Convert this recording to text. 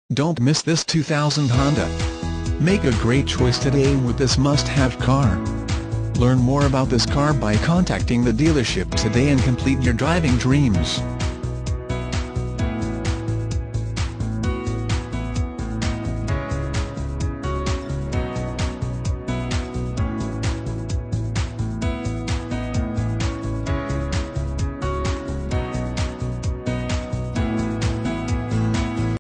Don't miss this 2000 Honda. Make a great choice today with this must-have car. Learn more about this car by contacting the dealership today and complete your driving dreams.